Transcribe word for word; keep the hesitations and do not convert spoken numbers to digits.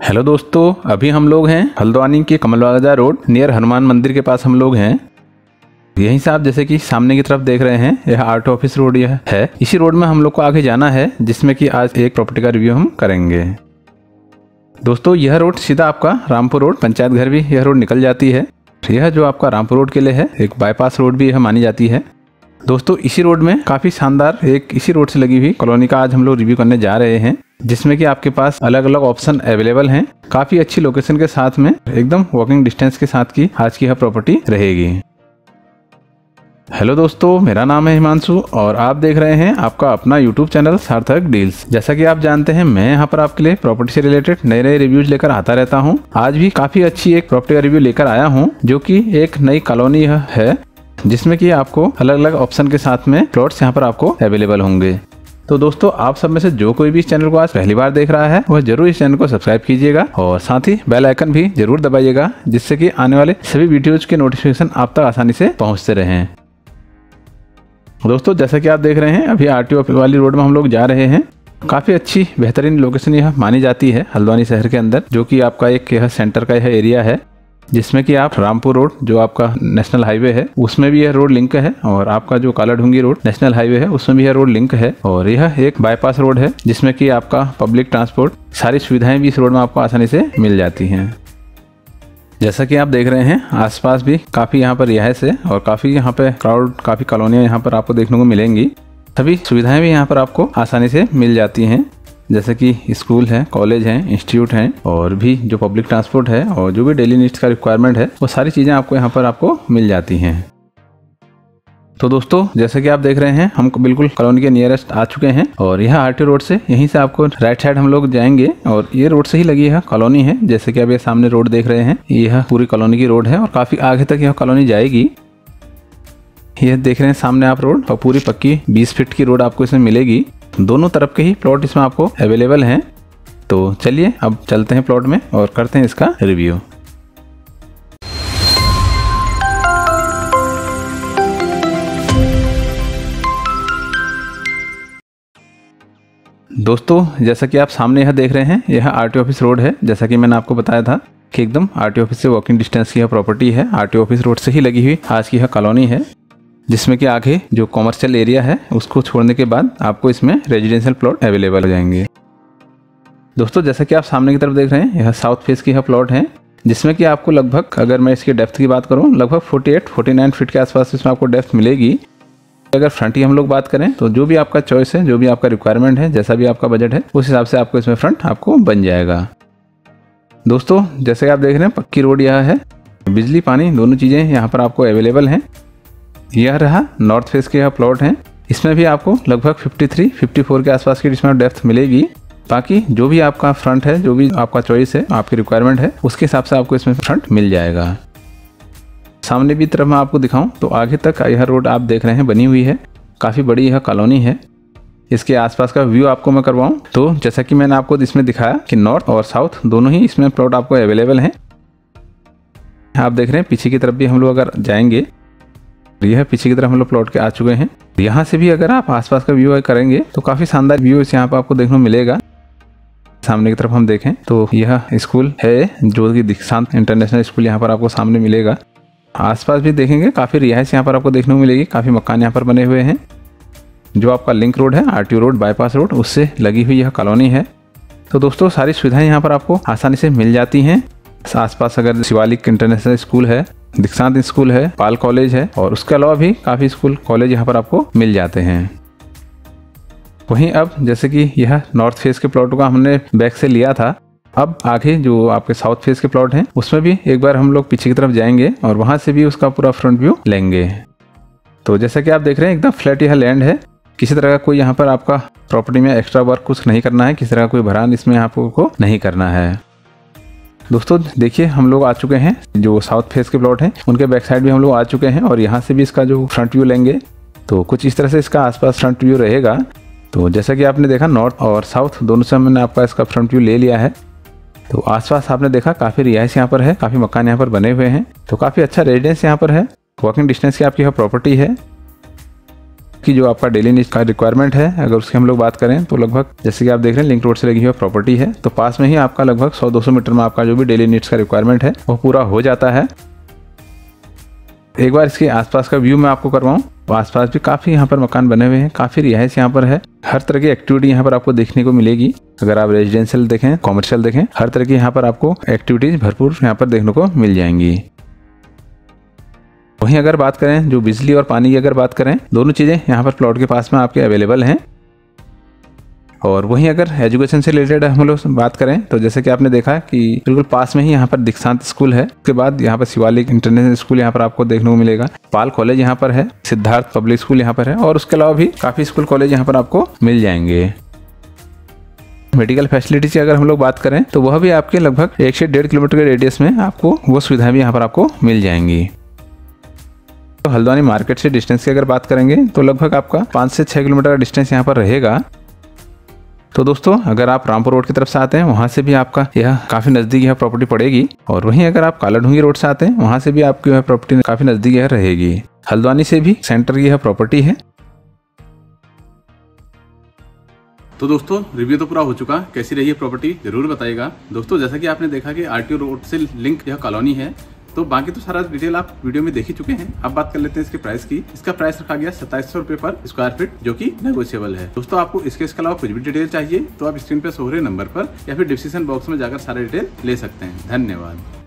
Hello दोस्तों, अभी हम लोग हैं हल्द्वानी के कमल बाजार रोड नियर हनुमान मंदिर के पास हम लोग हैं। यहीं से आप जैसे कि सामने की तरफ देख रहे हैं, यह आर्ट ऑफिस रोड यह है। इसी रोड में हम लोग को आगे जाना है, जिसमें कि आज एक प्रॉपर्टी का रिव्यू हम करेंगे। दोस्तों, यह रोड सीधा आपका रामपुर रोड पंचायत घर भी यह रोड निकल जाती है। यह जो आपका रामपुर रोड के लिए है, एक बाईपास रोड भी यह मानी जाती है। दोस्तों, इसी रोड में काफी शानदार एक इसी रोड से लगी हुई कॉलोनी का आज हम लोग रिव्यू करने जा रहे हैं, जिसमें कि आपके पास अलग अलग ऑप्शन अवेलेबल हैं। काफी अच्छी लोकेशन के साथ में एकदम वॉकिंग डिस्टेंस के साथ की आज की यह प्रॉपर्टी रहेगी। हेलो दोस्तों, मेरा नाम है हिमांशु और आप देख रहे हैं आपका अपना यूट्यूब चैनल सार्थक डील्स। जैसा कि आप जानते हैं, मैं यहाँ पर आपके लिए प्रॉपर्टी से रिलेटेड नए नए रिव्यूज लेकर आता रहता हूँ। आज भी काफी अच्छी एक प्रॉपर्टी का रिव्यू लेकर आया हूँ, जो कि एक नई कॉलोनी है, जिसमें कि आपको अलग अलग ऑप्शन के साथ में प्लॉट्स यहाँ पर आपको अवेलेबल होंगे। तो दोस्तों, आप सब में से जो कोई भी इस चैनल को आज पहली बार देख रहा है, वह जरूर इस चैनल को सब्सक्राइब कीजिएगा और साथ ही बेल आइकन भी जरूर दबाइएगा, जिससे कि आने वाले सभी वीडियोज के नोटिफिकेशन आप तक आसानी से पहुंचते रहें। दोस्तों, जैसा कि आप देख रहे हैं, अभी आरटीओ वाली रोड में हम लोग जा रहे हैं। काफी अच्छी बेहतरीन लोकेशन यह मानी जाती है हल्द्वानी शहर के अंदर, जो कि आपका एक यह सेंटर का यह एरिया है, जिसमें कि आप रामपुर रोड जो आपका नेशनल हाईवे है उसमें भी यह रोड लिंक है, और आपका जो कालाढूंगी रोड नेशनल हाईवे है उसमें भी यह रोड लिंक है। और यह एक बाईपास रोड है, जिसमें कि आपका पब्लिक ट्रांसपोर्ट सारी सुविधाएं भी इस रोड में आपको आसानी से मिल जाती हैं। जैसा कि आप देख रहे हैं, आसपास भी काफी यहाँ पर रिहाइश है और काफी यहाँ पे क्राउड, काफी कॉलोनियां यहाँ पर आपको देखने को मिलेंगी। सभी सुविधाएं भी यहाँ पर आपको आसानी से मिल जाती हैं, जैसे कि स्कूल है, कॉलेज है, इंस्टीट्यूट हैं, और भी जो पब्लिक ट्रांसपोर्ट है और जो भी डेली नीड्स का रिक्वायरमेंट है, वो सारी चीज़ें आपको यहाँ पर आपको मिल जाती हैं। तो दोस्तों, जैसे कि आप देख रहे हैं, हम बिल्कुल कॉलोनी के नियरेस्ट आ चुके हैं और यह आरटी रोड से यहीं से आपको राइट साइड हम लोग जाएंगे और ये रोड से ही लगी यह कॉलोनी है। जैसे कि आप ये सामने रोड देख रहे हैं, यह पूरी कॉलोनी की रोड है और काफ़ी आगे तक यह कॉलोनी जाएगी। यह देख रहे हैं सामने आप रोड, और पूरी पक्की बीस फीट की रोड आपको इसमें मिलेगी। दोनों तरफ के ही प्लॉट इसमें आपको अवेलेबल हैं। तो चलिए अब चलते हैं प्लॉट में और करते हैं इसका रिव्यू। दोस्तों, जैसा कि आप सामने यह देख रहे हैं, यह आरटी ऑफिस रोड है। जैसा कि मैंने आपको बताया था कि एकदम आरटी ऑफिस से वॉकिंग डिस्टेंस की यह प्रॉपर्टी है। आरटी ऑफिस रोड से ही लगी हुई आज की यह कॉलोनी है, जिसमें कि आगे जो कॉमर्शियल एरिया है उसको छोड़ने के बाद आपको इसमें रेजिडेंशियल प्लॉट अवेलेबल हो जाएंगे। दोस्तों, जैसा कि आप सामने की तरफ देख रहे हैं, यह साउथ फेस की यह प्लॉट है, जिसमें कि आपको लगभग, अगर मैं इसकी डेप्थ की बात करूं, लगभग अड़तालीस उनचास फीट के आसपास इसमें आपको डेप्थ मिलेगी। अगर फ्रंट की हम लोग बात करें, तो जो भी आपका चॉइस है, जो भी आपका रिक्वायरमेंट है, जैसा भी आपका बजट है, उस हिसाब से आपको इसमें फ्रंट आपको बन जाएगा। दोस्तों, जैसे आप देख रहे हैं, पक्की रोड यह है, बिजली पानी दोनों चीज़ें यहाँ पर आपको अवेलेबल हैं। यह रहा नॉर्थ फेस के यह प्लॉट है, इसमें भी आपको लगभग तिरेपन, चौवन के आसपास की इसमें डेप्थ मिलेगी। बाकी जो भी आपका फ्रंट है, जो भी आपका चॉइस है, आपकी रिक्वायरमेंट है, उसके हिसाब से आपको इसमें फ्रंट मिल जाएगा। सामने भी तरफ मैं आपको दिखाऊं तो आगे तक यह रोड आप देख रहे हैं बनी हुई है, काफ़ी बड़ी यह कॉलोनी है। इसके आसपास का व्यू आपको मैं करवाऊं तो जैसा कि मैंने आपको इसमें दिखाया कि नॉर्थ और साउथ दोनों ही इसमें प्लॉट आपको अवेलेबल हैं। आप देख रहे हैं पीछे की तरफ भी हम लोग अगर जाएंगे, यह पीछे की तरफ हम लोग प्लॉट के आ चुके हैं। यहाँ से भी अगर आप आसपास का व्यू करेंगे तो काफी शानदार व्यू इस यहाँ पर आपको देखने को मिलेगा। सामने की तरफ हम देखें तो यह स्कूल है, जो कि दीक्षांत इंटरनेशनल स्कूल यहाँ पर आपको सामने मिलेगा। आसपास भी देखेंगे काफी रिहाइश यहाँ पर आपको देखने को मिलेगी, काफी मकान यहाँ पर बने हुए हैं। जो आपका लिंक रोड है, आरटीओ रोड, बाईपास रोड, उससे लगी हुई यह कॉलोनी है। तो दोस्तों, सारी सुविधाएं यहाँ पर आपको आसानी से मिल जाती हैं। आसपास अगर शिवालिक इंटरनेशनल स्कूल है, दीक्षांत स्कूल है, पाल कॉलेज है, और उसके अलावा भी काफ़ी स्कूल कॉलेज यहाँ पर आपको मिल जाते हैं। वहीं अब जैसे कि यह नॉर्थ फेस के प्लॉट का हमने बैक से लिया था, अब आगे जो आपके साउथ फेस के प्लॉट हैं उसमें भी एक बार हम लोग पीछे की तरफ जाएंगे और वहाँ से भी उसका पूरा फ्रंट व्यू लेंगे। तो जैसा कि आप देख रहे हैं, एकदम फ्लैट यह लैंड है, किसी तरह का कोई यहाँ पर आपका प्रॉपर्टी में एक्स्ट्रा वर्क कुछ नहीं करना है, किसी तरह का कोई भरान इसमें आपको नहीं करना है। दोस्तों, देखिए हम लोग आ चुके हैं, जो साउथ फेस के प्लॉट हैं उनके बैक साइड भी हम लोग आ चुके हैं और यहाँ से भी इसका जो फ्रंट व्यू लेंगे तो कुछ इस तरह से इसका आसपास फ्रंट व्यू रहेगा। तो जैसा कि आपने देखा, नॉर्थ और साउथ दोनों से मैंने आपका इसका फ्रंट व्यू ले लिया है। तो आसपास आपने देखा काफ़ी रिहाइश यहाँ पर है, काफ़ी मकान यहाँ पर बने हुए हैं, तो काफ़ी अच्छा रेजिडेंस यहाँ पर है, वॉकिंग डिस्टेंस की आपकी यह प्रॉपर्टी है। कि जो आपका डेली नीड्स का रिक्वायरमेंट है, अगर उसकी हम लोग बात करें तो लगभग जैसे कि आप देख रहे हैं लिंक रोड से लगी हुई प्रॉपर्टी है, तो पास में ही आपका लगभग सौ दो सौ मीटर में आपका जो भी डेली नीड्स का रिक्वायरमेंट है वो पूरा हो जाता है। एक बार इसके आसपास का व्यू मैं आपको करवाऊं, तो आसपास भी काफ़ी यहाँ पर मकान बने हुए हैं, काफ़ी रिहाइश यहाँ पर है, हर तरह की एक्टिविटी यहाँ पर आपको देखने को मिलेगी। अगर आप रेजिडेंशियल देखें, कॉमर्शियल देखें, हर तरह की यहाँ पर आपको एक्टिविटीज भरपूर यहाँ पर देखने को मिल जाएंगी। वहीं अगर बात करें जो बिजली और पानी की अगर बात करें, दोनों चीज़ें यहाँ पर प्लॉट के पास में आपके अवेलेबल हैं। और वहीं अगर एजुकेशन से रिलेटेड हम लोग बात करें तो जैसे कि आपने देखा कि बिल्कुल पास में ही यहाँ पर दीक्षांत स्कूल है, उसके बाद यहाँ पर शिवालिक इंटरनेशनल स्कूल यहाँ पर आपको देखने को मिलेगा, पाल कॉलेज यहाँ पर है, सिद्धार्थ पब्लिक स्कूल यहाँ पर है, और उसके अलावा भी काफ़ी स्कूल कॉलेज यहाँ पर आपको मिल जाएंगे। मेडिकल फैसिलिटी की अगर हम लोग बात करें तो वह भी आपके लगभग एक से डेढ़ किलोमीटर के रेडियस में आपको वो सुविधाएं भी यहाँ पर आपको मिल जाएंगी। तो हल्द्वानी मार्केट से डिस्टेंस की अगर बात करेंगे तो लगभग आपका पाँच से छः किलोमीटर का डिस्टेंस यहाँ पर रहेगा। तो दोस्तों अगर आप रामपुर रोड की तरफ से आते हैं वहाँ से भी आपका यह काफ़ी नज़दीक यह प्रॉपर्टी पड़ेगी, और वहीं अगर आप कालाढूंगी रोड से आते हैं वहाँ से भी आपकी यह प्रॉपर्टी काफ़ी नज़दीक यह रहेगी। हल्द्वानी से भी सेंटर की यह प्रॉपर्टी है। तो दोस्तों रिव्यू तो पूरा हो चुका, कैसी रही है प्रॉपर्टी जरूर बताइएगा। दोस्तों जैसा कि आपने देखा कि आरटीओ रोड से लिंक यह कॉलोनी है, तो बाकी तो सारा डिटेल आप वीडियो में देख ही चुके हैं। अब बात कर लेते हैं इसके प्राइस की। इसका प्राइस रखा गया सत्ताईस सौ रुपए पर स्क्वायर फीट, जो कि नेगोशिएबल है। दोस्तों आपको इसके इसके अलावा कुछ भी डिटेल चाहिए तो आप स्क्रीन पे शो हो रहे नंबर पर या फिर डिस्क्रिप्शन बॉक्स में जाकर सारे डिटेल ले सकते हैं। धन्यवाद।